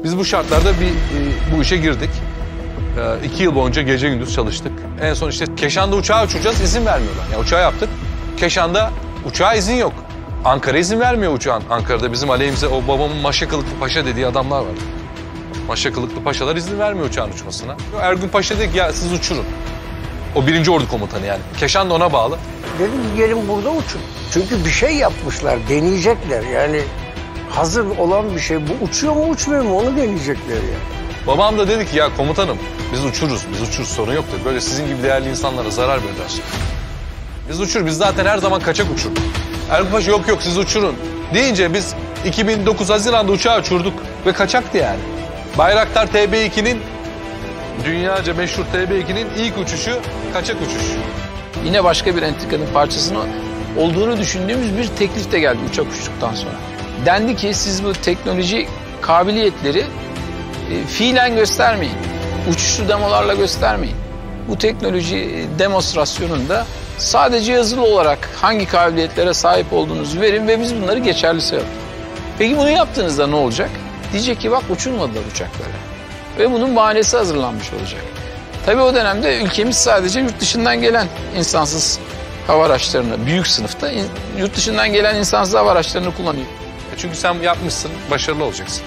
Biz bu şartlarda bu işe girdik. 2 yıl boyunca gece gündüz çalıştık. En son işte Keşan'da uçağı uçuracağız, izin vermiyorlar. Yani uçağı yaptık. Keşan'da uçağa izin yok. Ankara izin vermiyor uçağın. Ankara'da bizim aleyhimize o babamın maşa kılıklı paşa dediği adamlar var. Maşa kılıklı paşalar izin vermiyor uçağın uçmasına. Ergün Paşa dedi ki ya siz uçurun. O 1. Ordu komutanı yani. Keşan da ona bağlı. Dedim gelin burada uçun. Çünkü bir şey yapmışlar, deneyecekler. Yani hazır olan bir şey. Bu uçuyor mu uçmuyor mu onu deneyecekler yani. Babam da dedi ki ya komutanım biz uçuruz sorun yok dedi. Böyle sizin gibi değerli insanlara zarar verirler. Biz biz zaten her zaman kaçak uçurduk. Ergün Paşa yok siz uçurun deyince biz 2009 Haziran'da uçağı uçurduk ve kaçaktı yani. Bayraktar TB2'nin dünyaca meşhur TB2'nin ilk uçuşu kaçak uçuş. Yine başka bir entrikanın parçasının olduğunu düşündüğümüz bir teklif de geldi uçak uçtuktan sonra. Dendi ki siz bu teknoloji kabiliyetleri fiilen göstermeyin. Uçuşlu demolarla göstermeyin. Bu teknoloji demonstrasyonunda sadece yazılı olarak hangi kabiliyetlere sahip olduğunuzu verin ve biz bunları geçerli sayalım. Peki bunu yaptığınızda ne olacak? Diyecek ki bak uçurmadılar uçakları. Ve bunun bahanesi hazırlanmış olacak. Tabii o dönemde ülkemiz sadece yurt dışından gelen insansız hava araçlarını, büyük sınıfta yurt dışından gelen insansız hava araçlarını kullanıyor. Çünkü sen yapmışsın, başarılı olacaksın.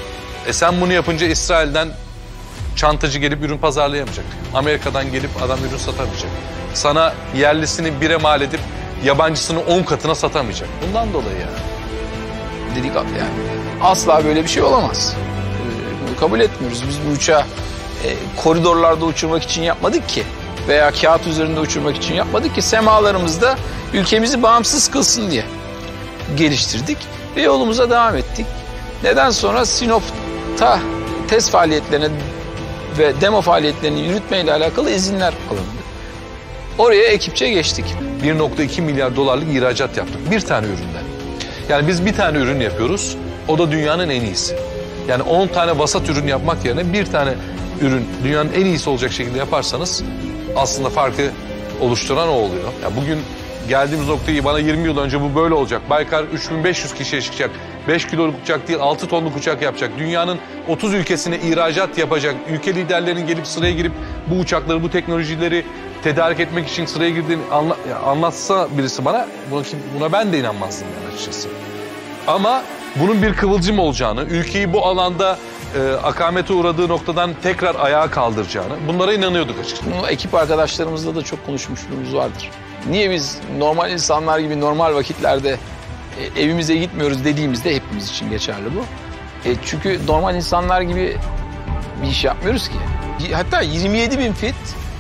Sen bunu yapınca İsrail'den çantacı gelip ürün pazarlayamayacak. Amerika'dan gelip adam ürün satamayacak. Sana yerlisini 1'e mal edip yabancısını 10 katına satamayacak. Bundan dolayı yani. Dedik yani asla böyle bir şey olamaz. Bunu kabul etmiyoruz. Biz bu uçağı koridorlarda uçurmak için yapmadık ki. Veya kağıt üzerinde uçurmak için yapmadık ki. Semalarımızda ülkemizi bağımsız kılsın diye geliştirdik ve yolumuza devam ettik. Neden sonra Sinop'ta test faaliyetlerine ve demo faaliyetlerini yürütmeyle alakalı izinler alındı. Oraya ekipçe geçtik. 1,2 milyar dolarlık ihracat yaptık bir tane üründen. Yani biz bir tane ürün yapıyoruz, o da dünyanın en iyisi. Yani 10 tane vasat ürün yapmak yerine bir tane ürün dünyanın en iyisi olacak şekilde yaparsanız aslında farkı oluşturan o oluyor. Yani bugün geldiğimiz noktayı bana 20 yıl önce bu böyle olacak. Baykar 3500 kişiye çıkacak. 5 kiloluk uçak değil 6 tonluk uçak yapacak. Dünyanın 30 ülkesine ihracat yapacak. Ülke liderlerinin gelip sıraya girip bu uçakları, bu teknolojileri tedarik etmek için sıraya girdiğini anlatsa birisi bana buna ben de inanmazdım yani açıkçası. Ama bunun bir kıvılcım olacağını, ülkeyi bu alanda akamete uğradığı noktadan tekrar ayağa kaldıracağını bunlara inanıyorduk açıkçası. Bunu ekip arkadaşlarımızla da çok konuşmuşluğumuz vardır. Niye biz normal insanlar gibi normal vakitlerde evimize gitmiyoruz dediğimizde hepimiz için geçerli bu. Çünkü normal insanlar gibi bir iş yapmıyoruz ki. Hatta 27.000 fit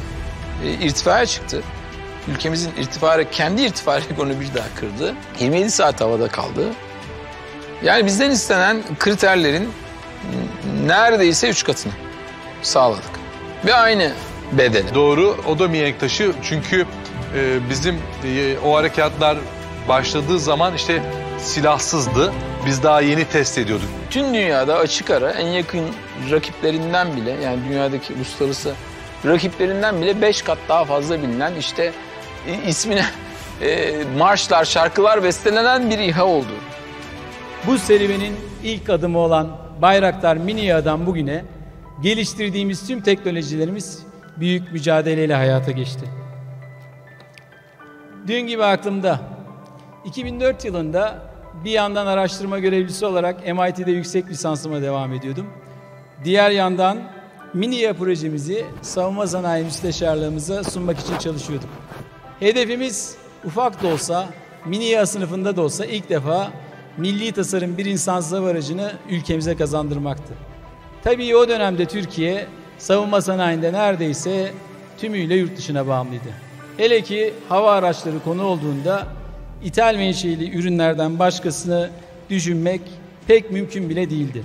irtifaya çıktı. Ülkemizin kendi irtifa rekorunu bir daha kırdı. 27 saat havada kaldı. Yani bizden istenen kriterlerin neredeyse 3 katını sağladık. Ve aynı bedene. Doğru, o da mihenk taşı çünkü bizim o harekatlar başladığı zaman işte silahsızdı. Biz daha yeni test ediyorduk. Tüm dünyada açık ara en yakın rakiplerinden bile yani dünyadaki uluslararası rakiplerinden bile 5 kat daha fazla bilinen işte ismine marşlar, şarkılar bestelenen bir İHA oldu. Bu serüvenin ilk adımı olan Bayraktar Mini İHA'dan bugüne geliştirdiğimiz tüm teknolojilerimiz büyük mücadeleyle hayata geçti. Dün gibi aklımda 2004 yılında bir yandan araştırma görevlisi olarak MIT'de yüksek lisansıma devam ediyordum. Diğer yandan Mini İHA projemizi savunma sanayi müsteşarlığımıza sunmak için çalışıyorduk. Hedefimiz ufak da olsa, Mini İHA sınıfında da olsa ilk defa milli tasarım bir insansız hava aracını ülkemize kazandırmaktı. Tabii o dönemde Türkiye savunma sanayinde neredeyse tümüyle yurt dışına bağımlıydı. Hele ki hava araçları konu olduğunda ithal menşeli ürünlerden başkasını düşünmek pek mümkün bile değildi.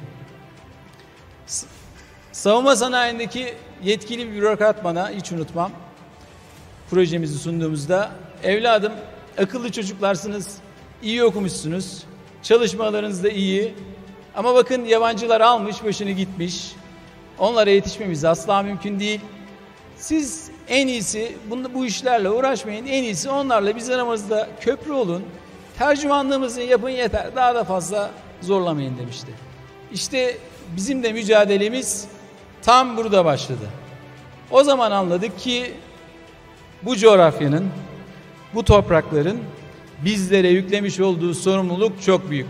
Savunma sanayindeki yetkili bir bürokrat bana hiç unutmam. Projemizi sunduğumuzda evladım akıllı çocuklarsınız, iyi okumuşsunuz, çalışmalarınız da iyi ama bakın yabancılar almış başını gitmiş. Onlara yetişmemiz asla mümkün değil. Siz en iyisi bu işlerle uğraşmayın. En iyisi onlarla biz aramızda köprü olun. Tercümanlığımızı yapın yeter. Daha da fazla zorlamayın demişti. İşte bizim de mücadelemiz tam burada başladı. O zaman anladık ki bu coğrafyanın, bu toprakların bizlere yüklemiş olduğu sorumluluk çok büyük.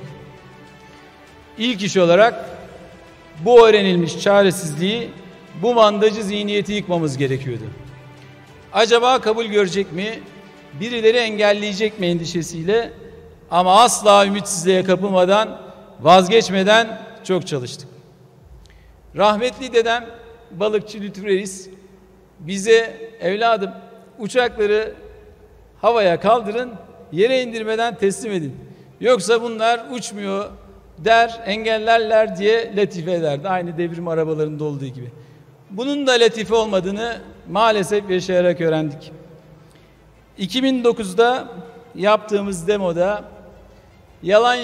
İlk iş olarak bu öğrenilmiş çaresizliği, bu mandacı zihniyeti yıkmamız gerekiyordu. Acaba kabul görecek mi? Birileri engelleyecek mi endişesiyle, ama asla ümitsizliğe kapılmadan, vazgeçmeden çok çalıştık. Rahmetli dedem balıkçı Lütfü Reis bize, evladım uçakları havaya kaldırın, yere indirmeden teslim edin. Yoksa bunlar uçmuyor der, engellerler diye latife ederdi. Aynı devrim arabalarında olduğu gibi. Bunun da latife olmadığını maalesef yaşayarak öğrendik. 2009'da yaptığımız demoda yalan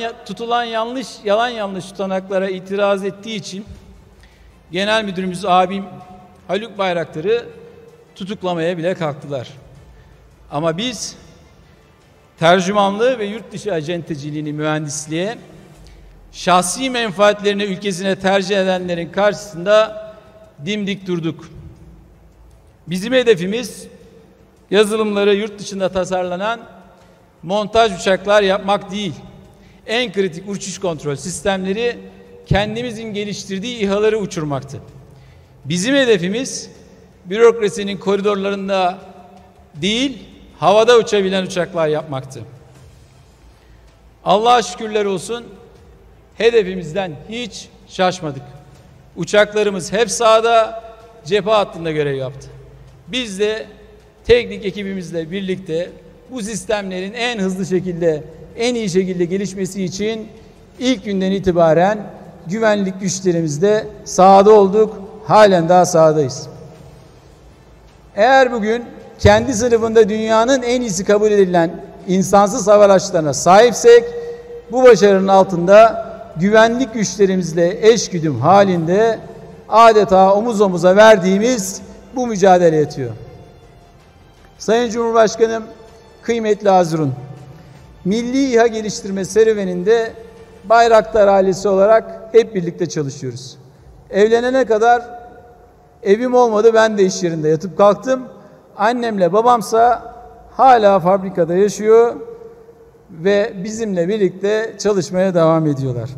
yanlış tutanaklara itiraz ettiği için Genel Müdürümüz abim Haluk Bayraktar'ı tutuklamaya bile kalktılar. Ama biz tercümanlığı ve yurt dışı acenteciliğini mühendisliğe, şahsi menfaatlerini ülkesine tercih edenlerin karşısında dimdik durduk. Bizim hedefimiz yazılımları yurt dışında tasarlanan montaj uçaklar yapmak değil. En kritik uçuş kontrol sistemleri kendimizin geliştirdiği İHA'ları uçurmaktı. Bizim hedefimiz bürokrasinin koridorlarında değil, havada uçabilen uçaklar yapmaktı. Allah'a şükürler olsun, hedefimizden hiç şaşmadık. Uçaklarımız hep sahada, cephe hattında görev yaptı. Biz de teknik ekibimizle birlikte bu sistemlerin en hızlı şekilde, en iyi şekilde gelişmesi için ilk günden itibaren güvenlik güçlerimizde sahada olduk, halen daha sahadayız. Eğer bugün kendi sınıfında dünyanın en iyisi kabul edilen insansız hava araçlarına sahipsek, bu başarının altında güvenlik güçlerimizle eşgüdüm halinde adeta omuz omuza verdiğimiz bu mücadele yatıyor. Sayın Cumhurbaşkanım, kıymetli Hazirun, Milli İHA geliştirme serüveninde Bayraktar ailesi olarak hep birlikte çalışıyoruz. Evlenene kadar evim olmadı, ben de iş yerinde yatıp kalktım. Annemle babamsa hala fabrikada yaşıyor ve bizimle birlikte çalışmaya devam ediyorlar.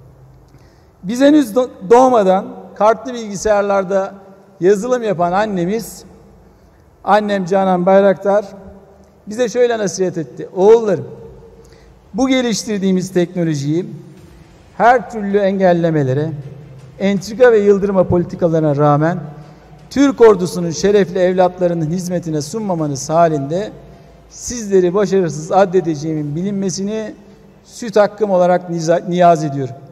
Biz henüz doğmadan kartlı bilgisayarlarda yazılım yapan annem Canan Bayraktar bize şöyle nasihat etti: oğullarım, bu geliştirdiğimiz teknolojiyi her türlü engellemelere, entrika ve yıldırma politikalarına rağmen Türk ordusunun şerefli evlatlarının hizmetine sunmamanız halinde sizleri başarısız addedeceğimin bilinmesini süt hakkım olarak niyaz ediyorum.